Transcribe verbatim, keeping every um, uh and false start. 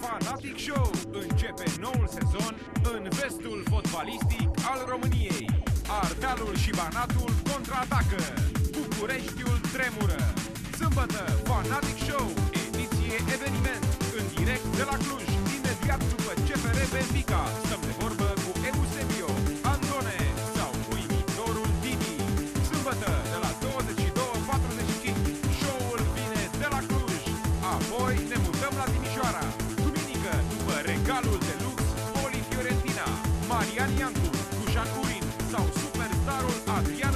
Fanatic Show. Începe noul sezon în vestul fotbalistic al României. Ardealul și Banatul contraatacă. Bucureștiul tremură. Sâmbătă, Fanatic Show, ediție eveniment, în direct de la Cluj, imediat după C F R Benfica. Stăm de vorbă cu Eusebio, Andone sau cu imitorul Didi. Sâmbătă, de la douăzeci și două patruzeci și cinci, show-ul vine de la Cluj. Apoi ne mutăm la Timișoara. Duminică, după regalul de lux, Poli Fiorentina, Marian Iancu, Dușan Urin sau superstarul Adrian